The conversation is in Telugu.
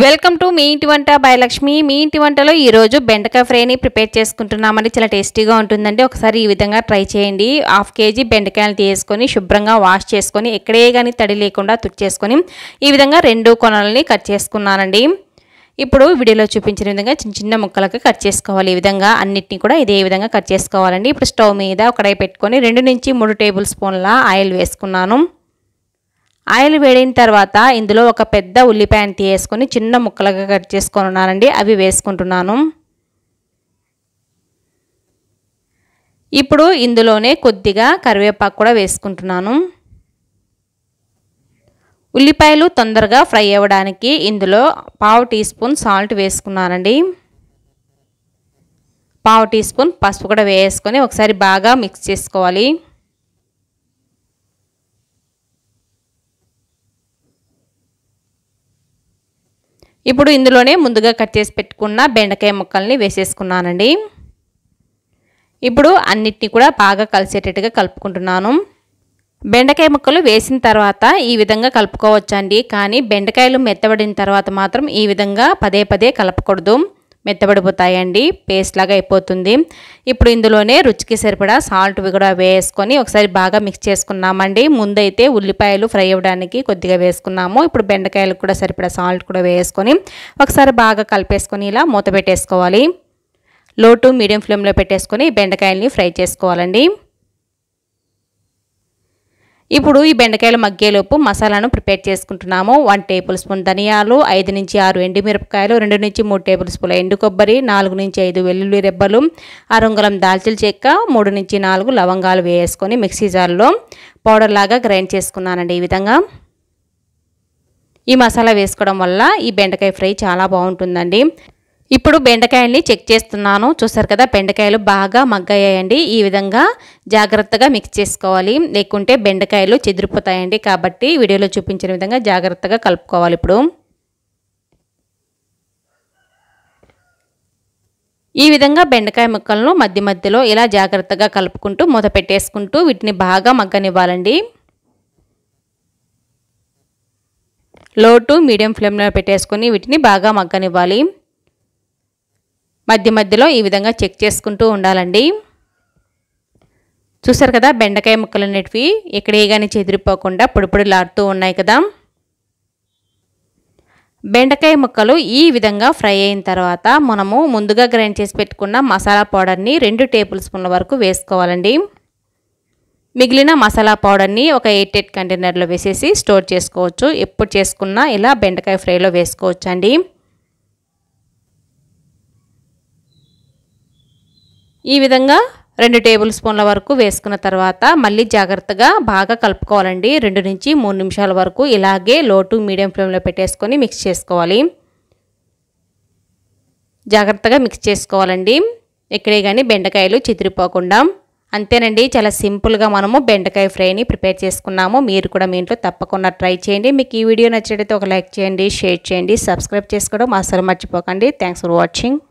వెల్కమ్ టు మీ ఇంటి వంట బై లక్ష్మి. మీ ఇంటి వంటలో ఈరోజు బెండకాయ ఫ్రైని ప్రిపేర్ చేసుకుంటున్నామండి. చాలా టేస్టీగా ఉంటుందండి. ఒకసారి ఈ విధంగా ట్రై చేయండి. 1/2 kg బెండకాయలు తీసుకొని శుభ్రంగా వాష్ చేసుకొని ఎక్కడే కానీ తడి లేకుండా తుడిచేసుకొని ఈ విధంగా 2 కొనలని కట్ చేసుకున్నానండి. ఇప్పుడు వీడియోలో చూపించిన విధంగా చిన్న చిన్న ముక్కలకు కట్ చేసుకోవాలి. ఈ విధంగా అన్నిటిని కూడా ఇదే విధంగా కట్ చేసుకోవాలండి. ఇప్పుడు స్టవ్ మీద కడాయి పెట్టుకొని 2 నుంచి 3 టేబుల్ స్పూన్ల ఆయిల్ వేసుకున్నాను. ఆయిల్ వేడిన తర్వాత ఇందులో ఒక పెద్ద ఉల్లిపాయను తీసుకొని చిన్న ముక్కలుగా కట్ చేసుకున్నానండి. అవి వేసుకుంటున్నాను. ఇప్పుడు ఇందులోనే కొద్దిగా కరివేపాకు కూడా వేసుకుంటున్నాను. ఉల్లిపాయలు తొందరగా ఫ్రై అవ్వడానికి ఇందులో 1/2 టీ స్పూన్ సాల్ట్ వేసుకున్నానండి. 1/2 టీ స్పూన్ పసుపు కూడా వేసుకొని ఒకసారి బాగా మిక్స్ చేసుకోవాలి. ఇప్పుడు ఇందులోనే ముందుగా కట్ చేసి పెట్టుకున్న బెండకాయ ముక్కల్ని వేసేసుకున్నానండి. ఇప్పుడు అన్నిటిని కూడా బాగా కలిసేటట్టుగా కలుపుకుంటున్నాను. బెండకాయ ముక్కలు వేసిన తర్వాత ఈ విధంగా కలుపుకోవచ్చండి. కానీ బెండకాయలు మెత్తబడిన తర్వాత మాత్రం ఈ విధంగా పదే పదే కలపకూడదు. మెత్తబడిపోతాయండి, పేస్ట్ లాగా అయిపోతుంది. ఇప్పుడు ఇందులోనే రుచికి సరిపడా సాల్ట్ కూడా వేసుకొని ఒకసారి బాగా మిక్స్ చేసుకున్నామండి. ముందైతే ఉల్లిపాయలు ఫ్రై అవ్వడానికి కొద్దిగా వేసుకున్నాము. ఇప్పుడు బెండకాయలకు కూడా సరిపడా సాల్ట్ కూడా వేసుకొని ఒకసారి బాగా కలిపేసుకొని ఇలా మూత పెట్టేసుకోవాలి. లో టు మీడియం ఫ్లేమ్లో పెట్టేసుకొని బెండకాయల్ని ఫ్రై చేసుకోవాలండి. ఇప్పుడు ఈ బెండకాయలు మగ్గేలోపు మసాలాను ప్రిపేర్ చేసుకుంటున్నాము. 1 టేబుల్ స్పూన్ ధనియాలు, 5 నుంచి 6 ఎండుమిరపకాయలు, 2 నుంచి 3 టేబుల్ స్పూన్ల ఎండు కొబ్బరి, 4 నుంచి 5 వెల్లుల్లి రెబ్బలు, అరంగుళం దాల్చిన చెక్క, 3 నుంచి 4 లవంగాలు వేసుకొని మిక్సీ జార్లో పౌడర్ లాగా గ్రైండ్ చేసుకున్నానండి. ఈ విధంగా ఈ మసాలా వేసుకోవడం వల్ల ఈ బెండకాయ ఫ్రై చాలా బాగుంటుందండి. ఇప్పుడు బెండకాయల్ని చెక్ చేస్తున్నాను. చూసారు కదా, బెండకాయలు బాగా మగ్గాయండి. ఈ విధంగా జాగ్రత్తగా మిక్స్ చేసుకోవాలి, లేకుంటే బెండకాయలు చెదిరిపోతాయండి. కాబట్టి వీడియోలో చూపించిన విధంగా జాగ్రత్తగా కలుపుకోవాలి. ఇప్పుడు ఈ విధంగా బెండకాయ ముక్కలను మధ్య మధ్యలో ఇలా జాగ్రత్తగా కలుపుకుంటూ మూత పెట్టేసుకుంటూ వీటిని బాగా మగ్గనివ్వాలండి. లో టు మీడియం ఫ్లేమ్లో పెట్టేసుకొని వీటిని బాగా మగ్గనివ్వాలి. మధ్య మధ్యలో ఈ విధంగా చెక్ చేసుకుంటూ ఉండాలండి. చూసారు కదా, బెండకాయ ముక్కలు అనేటివి ఎక్కడే కానీ చెదిరిపోకుండా పొడిలాడుతూ ఉన్నాయి కదా. బెండకాయ ముక్కలు ఈ విధంగా ఫ్రై అయిన తర్వాత మనము ముందుగా గ్రైండ్ చేసి పెట్టుకున్న మసాలా పౌడర్ని 2 టేబుల్ స్పూన్ల వరకు వేసుకోవాలండి. మిగిలిన మసాలా పౌడర్ని ఒక ఎయిర్ టైట్ కంటైనర్లో వేసేసి స్టోర్ చేసుకోవచ్చు. ఎప్పుడు చేసుకున్నా ఇలా బెండకాయ ఫ్రైలో వేసుకోవచ్చు అండి. ఈ విధంగా 2 టేబుల్ స్పూన్ల వరకు వేసుకున్న తర్వాత మళ్ళీ జాగ్రత్తగా బాగా కలుపుకోవాలండి. 2 నుంచి 3 నిమిషాల వరకు ఇలాగే లో టు మీడియం ఫ్లేమ్లో పెట్టేసుకొని మిక్స్ చేసుకోవాలి. జాగ్రత్తగా మిక్స్ చేసుకోవాలండి, ఎక్కడే కానీ బెండకాయలు చితిరిపోకుండా. అంతేనండి, చాలా సింపుల్గా మనము బెండకాయ ఫ్రైని ప్రిపేర్ చేసుకున్నాము. మీరు కూడా మీ ఇంట్లో తప్పకుండా ట్రై చేయండి. మీకు ఈ వీడియో నచ్చినట్లయితే ఒక లైక్ చేయండి, షేర్ చేయండి, సబ్స్క్రైబ్ చేసుకోవడం అసలు మర్చిపోకండి. Thanks for watching.